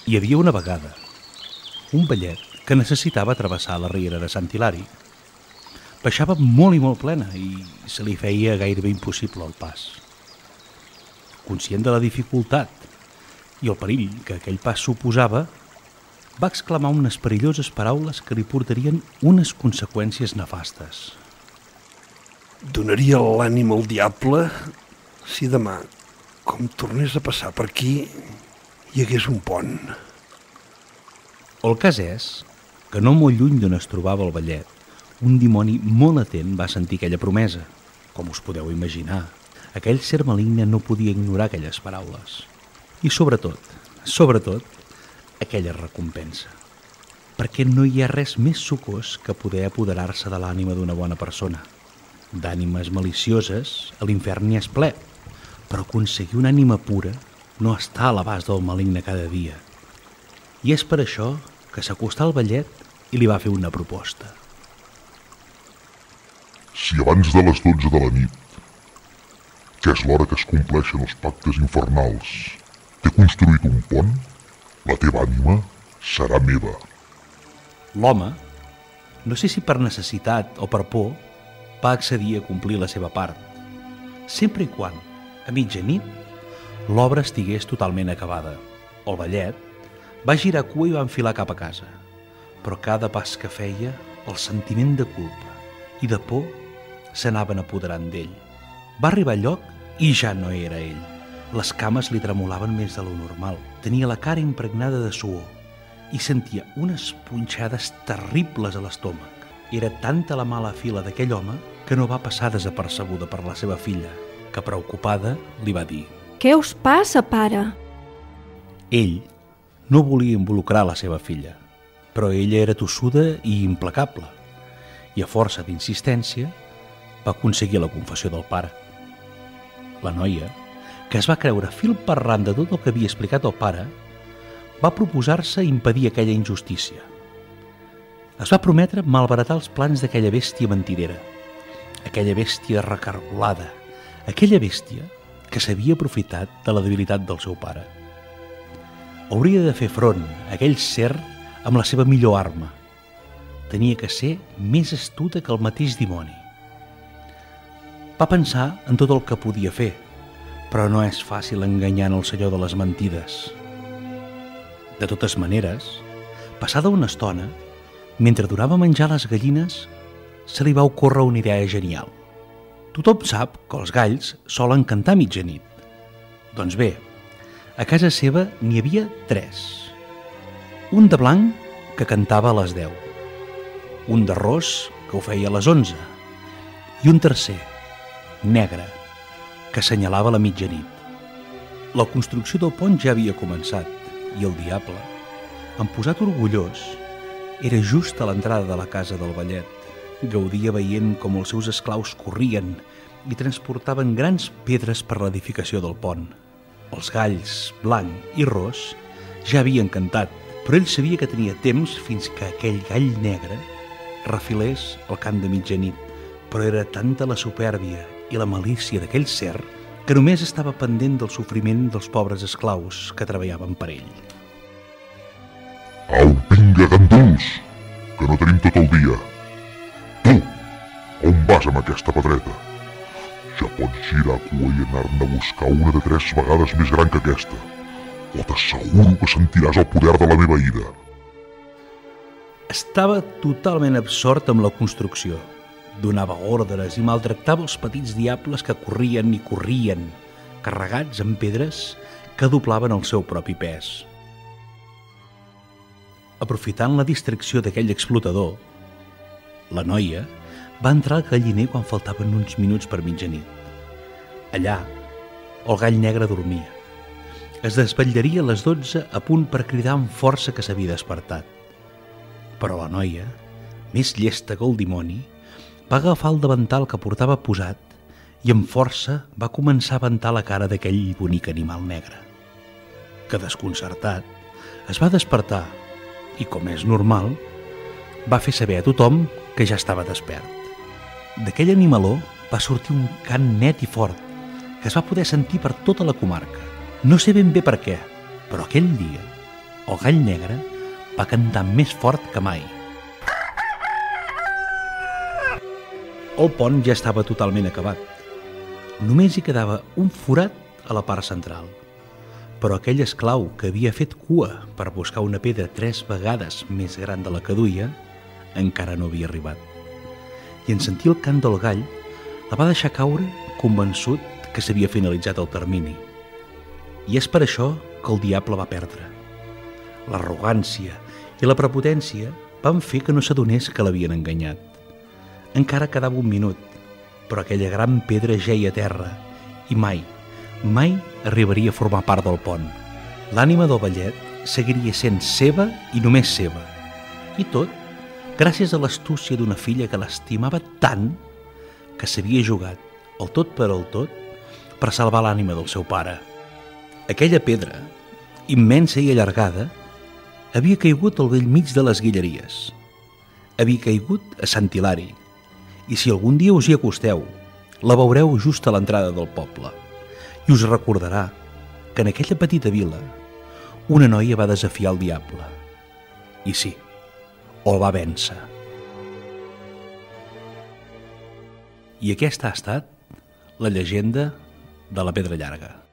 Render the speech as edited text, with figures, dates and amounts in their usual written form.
Hi havia una vegada un vellet que necessitava travessar la riera de Sant Hilari. Baixava molt i molt plena i se li feia gairebé impossible el pas. Conscient de la dificultat i el perill que aquell pas suposava, va exclamar unes perilloses paraules que li portarien unes conseqüències nefastes. Donaria l'ànima al diable si demà, com tornés a passar per aquí, hi hagués un pont. El cas és que no molt lluny d'on es trobava el vellet, un dimoni molt atent va sentir aquella promesa. Com us podeu imaginar, aquell ser maligne no podia ignorar aquelles paraules. I sobretot, aquella recompensa. Perquè no hi ha res més sucós que poder apoderar-se de l'ànima d'una bona persona. D'ànimes malicioses, a l'infern n'hi és ple, però aconseguir una ànima pura no està a l'abast del maligne cada dia. I és per això que s'acostà al vellet i li va fer una proposta. Si abans de les 12 de la nit, que és l'hora que es compleixen els pactes infernals, t'he construït un pont, la teva ànima serà meva. L'home, no sé si per necessitat o per por, va accedir a complir la seva part, sempre i quan, a mitjanit, l'obra estigués totalment acabada. El vellet va girar cua i va enfilar cap a casa, però cada pas que feia, el sentiment de culpa i de por s'anaven apoderant d'ell. Va arribar al lloc i ja no era ell. Les cames li tremolaven més de lo normal. Tenia la cara impregnada de suor i sentia unes punxades terribles a l'estómac. Era tanta la mala fila d'aquell home que no va passar desapercebuda per la seva filla, que preocupada li va dir: «Què us passa, pare?» Ell no volia involucrar la seva filla, però ella era tossuda i implacable, i a força d'insistència va aconseguir la confessió del pare. La noia, que es va creure fil per randa de tot el que havia explicat el pare, va proposar-se impedir aquella injustícia. Es va prometre malbaratar els plans d'aquella bèstia mentidera, aquella bèstia recargolada, aquella bèstia que s'havia aprofitat de la debilitat del seu pare. Hauria de fer front a aquell ser amb la seva millor arma. Tenia que ser més astuta que el mateix dimoni. Va pensar en tot el que podia fer, però no és fàcil enganyant el senyor de les mentides. De totes maneres, passada una estona, mentre donava a menjar les gallines, se li va ocórrer una idea genial. Tothom sap que els galls solen cantar a mitjanit. Doncs bé, a casa seva n'hi havia 3. Un de blanc, que cantava a les 10. Un de ros, que ho feia a les 11. I un tercer, negre, que assenyalava la mitjanit. La construcció del pont ja havia començat i el diable, emposat orgullós, era just a l'entrada de la casa del vellet. Gaudia veient com els seus esclaus corrien i transportaven grans pedres per l'edificació del pont. Els galls, blanc i ros, ja havien cantat, però ell sabia que tenia temps fins que aquell gall negre refilés el cant de mitjanit. Però era tanta la supèrbia i la malícia d'aquell ser que només estava pendent del sofriment dels pobres esclaus que treballaven per ell. Au, vinga, ganduls, que no tenim tot el dia. Tu, on vas amb aquesta pedreta? Ja pots girar cua i anar-ne a buscar una de 3 vegades més gran que aquesta, o t'asseguro que sentiràs el poder de la meva ira. Estava totalment absort amb la construcció. Donava ordres i maltractava els petits diables que corrien i corrien, carregats amb pedres que doblaven el seu propi pes. Aprofitant la distracció d'aquell explotador, la noia va entrar al galliner quan faltaven uns minuts per mitjanit. Allà, el gall negre dormia. Es desvetllaria a les 12 a punt per cridar amb força que s'havia despertat. Però la noia, més llesta que el dimoni, va agafar el davantal que portava posat i amb força va començar a ventar la cara d'aquell bonic animal negre, que desconcertat es va despertar i, com és normal, va fer saber a tothom que ja estava despert. D'aquell animaló va sortir un cant net i fort que es va poder sentir per tota la comarca. No sé ben bé per què, però aquell dia el gall negre va cantar més fort que mai. El pont ja estava totalment acabat. Només hi quedava un forat a la part central. Però aquell esclau que havia fet cua per buscar una pedra 3 vegades més gran de la que duia encara no havia arribat. I en sentir el cant del gall la va deixar caure convençut que s'havia finalitzat el termini. I és per això que el diable va perdre. L'arrogància i la prepotència van fer que no s'adonés que l'havien enganyat. Encara quedava un minut, però aquella gran pedra jeia a terra i mai arribaria a formar part del pont. L'ànima del vellet seguiria sent seva i només seva. I tot gràcies a l'astúcia d'una filla que l'estimava tant que s'havia jugat el tot per salvar l'ànima del seu pare. Aquella pedra, immensa i allargada, havia caigut al bell mig de les Guilleries. Havia caigut a Sant Hilari, i si algun dia us hi acosteu, la veureu just a l'entrada del poble, i us recordarà que en aquella petita vila una noia va desafiar el diable. I sí, el va vèncer. I aquesta ha estat la llegenda de la Pedra Llarga.